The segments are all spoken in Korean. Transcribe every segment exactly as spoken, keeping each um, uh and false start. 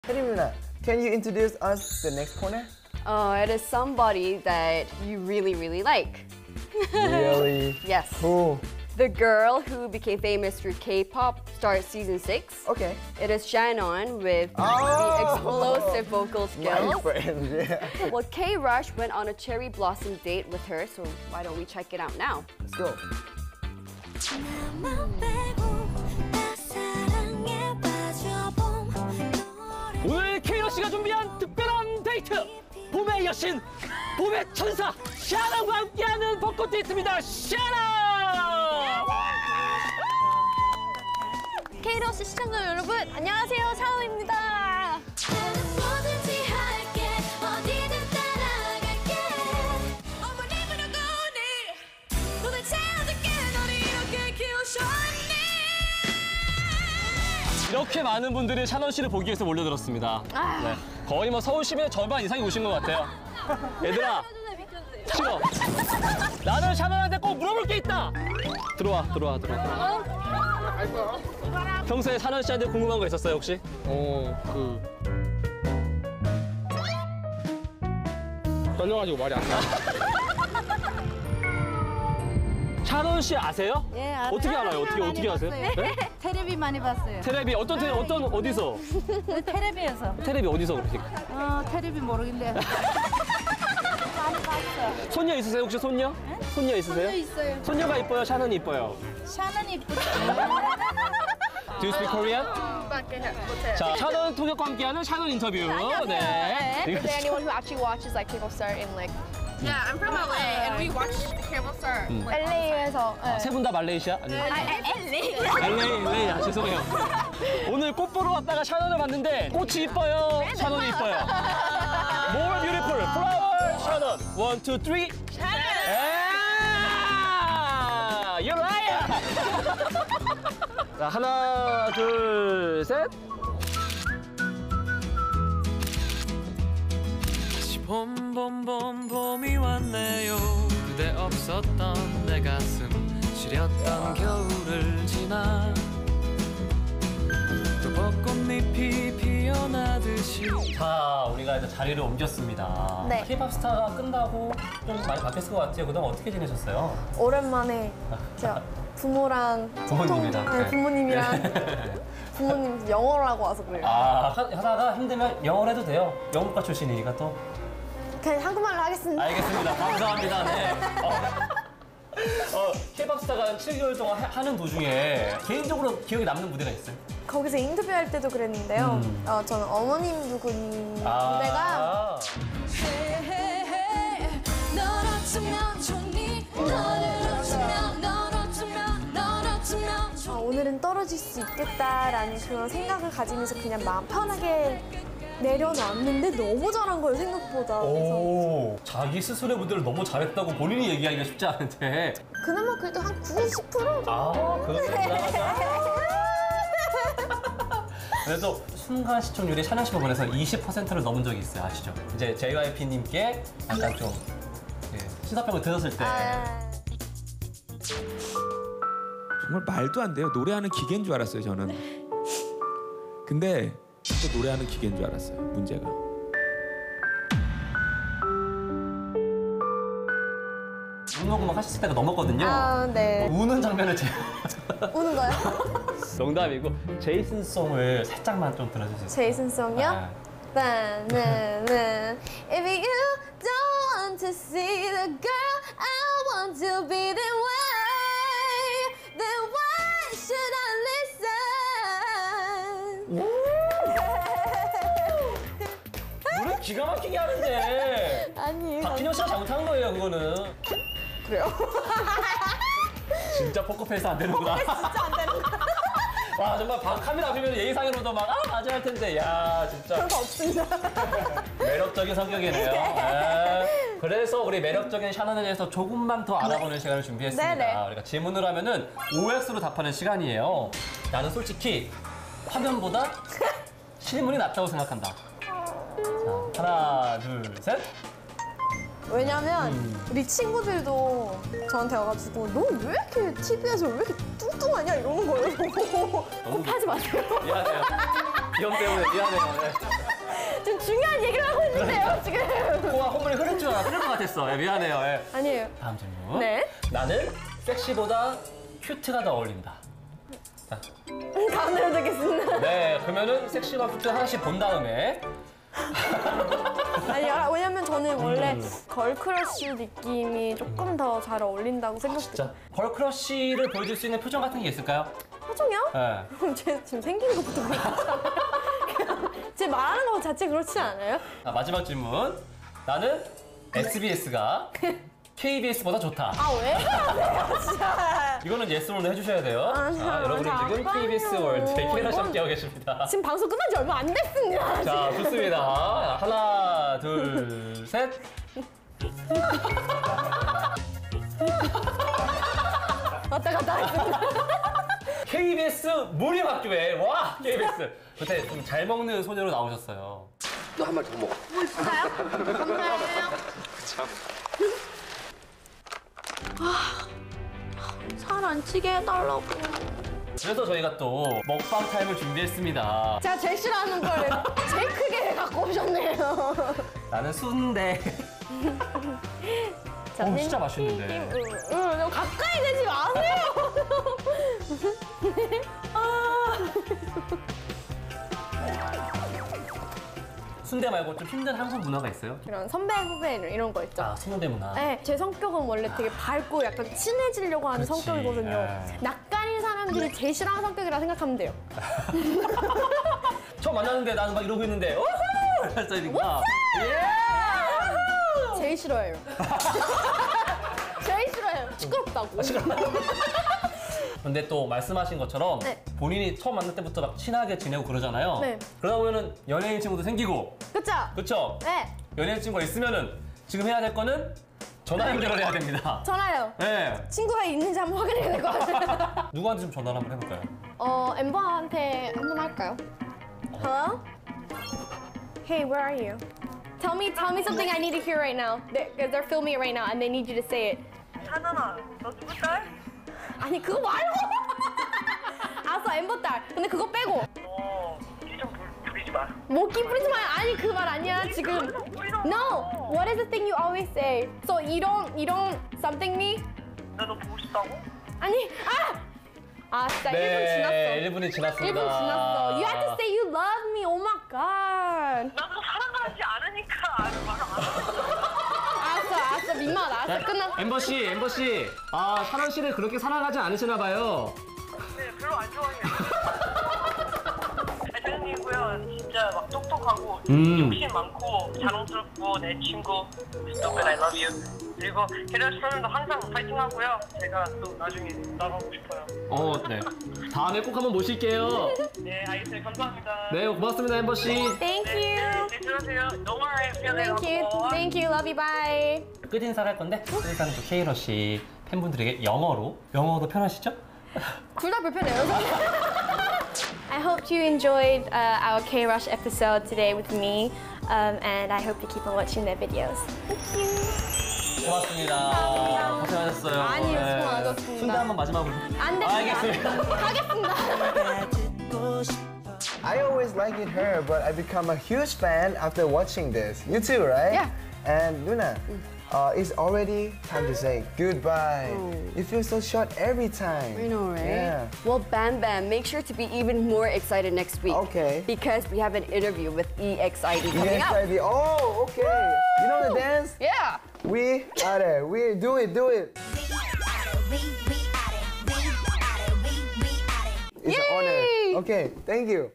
혜림누나, can you introduce us the next corner? Oh, it is somebody that you really, really like. Really? Yes. Cool. The girl who became famous through K-pop starts season six. Okay. It is Shannon with Oh! the explosive vocal skills. My friend, yeah. Well, K-Rush went on a cherry blossom date with her, so why don't we check it out now? Let's go. 오늘 K러쉬가 준비한 특별한 데이트! 봄의 여신, 봄의 천사 샤나와 함께하는 벚꽃 데이트입니다. 샤나! K러쉬 시청자 여러분, 안녕하세요. 샤오입니다. 이렇게 많은 분들이 샤넌 씨를 보기 위해서 몰려들었습니다. 네. 거의 뭐 서울 시민의 절반 이상이 오신 것 같아요. 얘들아, 싫어. 나는 샤넌한테 꼭 물어볼 게 있다. 들어와, 들어와, 들어와. 평소에 샤넌 씨한테 궁금한 거 있었어요, 혹시? 어, 그 떨려가지고 말이 안 나. 샤넌 씨 아세요? 예, 알아요. 어떻게 알아요? 어떻게 많이 어떻게 아세요? 봤어요. 네? 테레비 많이 봤어요. 테레비 어떤 테레비 어떤 어디서? 테레비에서. 테레비 어디서 그러니까? 어, 테레비 모르겠는데. 많이 봤어. 손녀 있으세요? 혹시 손녀? 손녀 있으세요? 손녀 있어요. 손녀가 이뻐요? 샤넌이 이뻐요? 샤는 이쁘죠. Do you speak Korean? 자, 샤넌 통역과 함께하는 샤넌 인터뷰. 네. Is there anyone who actually watches like K-pop star in like Yeah, I'm from L A and we watch the K-pop star. 엘에이에서 세 분 다 말레이시아? 아니요. 엘에이. 엘에이, 엘에이. 아, 죄송해요. 오늘 꽃 보러 왔다가 샤넌을 봤는데 꽃이 이뻐요? 샤넌이 이뻐요? More beautiful flower 샤넌. One, two, three. 샤넌. You're liar. 자, 하나, 둘, 셋. 봄봄봄 봄이 왔네요. 그대 없었던 내 가슴 시렸던 겨울을 지나 또 벚꽃잎이 피어나듯이. 자, 우리가 이제 자리를 옮겼습니다. 네. K-팝 스타가 끝나고 좀 많이 바뀌었을 것 같아요. 그동안 어떻게 지내셨어요? 오랜만에 제가 부모랑 부모님이랑, 소통- 네, 네. 부모님이랑 부모님 영어를 하고 와서 그래요. 아, 하- 하다가 힘들면 영어를 해도 돼요. 영어과 출신이니까 또. 그냥 한국말로 하겠습니다. 알겠습니다. 감사합니다. 네. 어, 어, K-팝 스타가 칠 개월 동안 하- 하는 도중에 개인적으로 기억에 남는 무대가 있어요? 거기서 인터뷰할 때도 그랬는데요. 음. 어, 저는 어머님 누군 무대가 아, 어, 오늘은 떨어질 수 있겠다라는 그런 생각을 가지면서 그냥 마음 편하게 내려놨는데 너무 잘한 거예요, 생각보다. 그래서 오, 자기 스스로의 무대를 너무 잘했다고 본인이 얘기하기가 쉽지 않은데. 그나마 그래도 한 구십 퍼센트 아, 그건 대단하다. 그래도 순간 시청률이 샤넬 씨 부분에서 이십 퍼센트를 넘은 적이 있어요. 아시죠? 이제 제이와이피님께 약간 좀 예, 시사평을 들었을 때. 아, 정말 말도 안 돼요. 노래하는 기계인 줄 알았어요, 저는. 근데 진짜 노래하는 기계인 줄 알았어요, 문제가. 눈녹음악 하셨을 때가 넘었거든요. 아, 네. 우는 장면을 제가 우는 거요? 농담이고 제이슨 송을 살짝만 좀 들어주세요. 제이슨 송이요? 아, 나나나 If you don't want to see the girl I want to be the way Then why should I listen? 노래 기가 막히게 하는데 아니 박진영 씨가 잘못한 거예요, 그거는. 그래요? 진짜 포커페이스 안 되는구나. 진짜 안 되는 거 와, 정말 바- 카메라 앞이면 예의상으로도 막, 아, 맞아 할 텐데. 야, 진짜. 그런 거 없습니다. 매력적인 성격이네요. 네. 그래서 우리 매력적인 샤넌에 대해서 조금만 더 알아보는 시간을 준비했습니다. 네네. 우리가 질문을 하면은 오엑스로 답하는 시간이에요. 나는 솔직히 화면보다 실물이 낫다고 생각한다. 자, 하나, 둘, 셋. 왜냐면 음. 우리 친구들도 저한테 와가지고 너 왜 이렇게 티비에서 왜 이렇게 뚱뚱하냐 이러는 거예요. 꼭 하지 마세요. 미안해요. 비염 때문에 미안해요. 네. 좀 중요한 얘기를 하고 있는데요, 지금. 코가 콧물이 흐를 줄 알아. 흐를 것 같았어. 예, 미안해요. 예. 아니에요. 다음 질문. 네. 나는 섹시보다 큐트가 더 어울린다. 가운데로 듣겠습니다. 네, 그러면은 섹시와 큐트 하나씩 본 다음에 아니요, 왜냐면 저는 원래 걸크러쉬 느낌이 조금 더 잘 어울린다고 생각해요. 자, 걸크러쉬를 보여줄 수 있는 표정 같은 게 있을까요? 표정이요? 네. 그럼 제 지금 생긴 것부터 그렇잖아요. 제 말하는 거 자체 그렇지 않아요? 자, 마지막 질문. 나는 에스비에스가 케이비에스보다 좋다. 아, 왜 그러세요, 진짜. 이거는 예스 노로 해주셔야 돼요. 아, 자, 여러분은 지금 잠깐만요. 케이비에스 월드에 케이라시 이건- 함께하고 계십니다. 지금 방송 끝난 지 얼마 안 됐습니다. 자, 좋습니다. 하나, 둘, 셋. 왔다 갔다 했습니다. 케이비에스 무림학교에 와 케이비에스 그때 좀 잘 먹는 소녀로 나오셨어요. 너 한 말 더 먹어. 살 안 찌게 해달라고. 그래서 저희가 또 먹방 타임을 준비했습니다. 제가 제일 싫어하는 걸 제일 크게 갖고 오셨네요. 나는 순대. 어, 진짜 맛있는데. 응, 응, 응, 가까이 대지 마세요. 아. 순대 말고 좀 힘든 한국 문화가 있어요? 이런 선배 후배 이런 거 있죠. 아, 선후배 문화. 네, 제 성격은 원래 되게 밝고 약간 친해지려고 하는 그렇지. 성격이거든요. 네. 낯가린 사람들이 제일 싫어하는 성격이라 생각하면 돼요. 처음 만났는데 나는 막 이러고 있는데 오호! 이랬으니까. 예! 제일 싫어해요. 제일 싫어해요. 시끄럽다고. 근데 또 말씀하신 것처럼 네. 본인이 처음 만날 때부터 막 친하게 지내고 그러잖아요. 네. 그러다 보면은 연예인 친구도 생기고, 그쵸? 그렇죠? 네, 연예인 친구가 있으면은 지금 해야 될 거는 전화 연결을 해야 됩니다. 전화요. 네. 친구가 있는지 한번 확인해야 될 것 같아요. 누구한테 좀 전화를 한번 해볼까요? 어, 엠버한테 한번 할까요? Hello? Hey, where are you? Tell me, tell me something I need to hear right now. They're, they're filming it right now, and they need you to say it. 하나나, 너 누구 딸? 아니 그거 말고. 알았어, 엠버 딸. 근데 그거 빼고. 어, 끼좀 부리지 마. 모기 뿌리지 마요. 아니 그 말 아니야 지금. No. What is the thing you always say? So you don't, you don't something me? 나 너 보고 싶다고? 아니, 아! 아, 진짜 일 분 지났어. 네, 일 분이 지났습니다. 일 분 지났어. You have to say you love me. Oh my god. 나도 사랑하지 않으니까 말을 안 해. 알았어, 알았어. 민망하다. 알았어, 끝났어. 엠버 씨, 엠버 씨. 아, 찬원 씨를 그렇게 사랑하지 않으시나 봐요. 네, 별로 안 좋아해요. 대장님이고요. 진짜 막 똑똑하고 음. 욕심 많고 자랑스럽고 내 친구 stupid I love you. 그리고 게다가 저는 항상 파이팅하고요. 제가 또 나중에 나가고 싶어요. 어, 네. 다음에 꼭 한번 모실게요. 네, 알겠어요. 감사합니다. 네, 고맙습니다, 엠버 씨. Thank 네, you. 네, 들어가세요. Don't worry, feeling Thank you. Thank you. Love you. Bye. 끝 인사를 할 건데 끝 인사는 또 케이러시 팬분들에게 영어로 영어도 편하시죠? 둘 다 불편해요. I hope you enjoyed uh, our K-Rush episode today with me, um, and I hope you keep on watching their videos. Thank you. 고맙습니다. 고생하셨어요. 아니요, 수고하셨습니다. 순대 한번 마지막으로. 안 됩니다. 알겠습니다. 가겠습니다. I always liked her, but I become a huge fan after watching this. You too, right? Yeah. And Luna, uh, it's already time to say goodbye. You feel so short every time. I know, right? Yeah. Well, Bam Bam, make sure to be even more excited next week. Okay. Because we have an interview with E X I D coming Yes, up. I did. Oh, okay. You know the dance? Yeah. We are there. We do it, do it. It's an honor. Okay, thank you.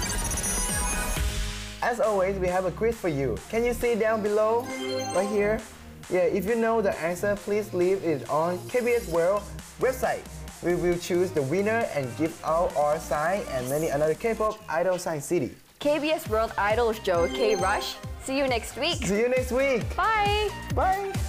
As always, we have a quiz for you. Can you see down below, right here? Yeah, if you know the answer, please leave it on K B S World website. We will choose the winner and give out our sign and many another K-pop idol sign C D. K B S World Idols Joe K Rush. See you next week. See you next week. Bye. Bye.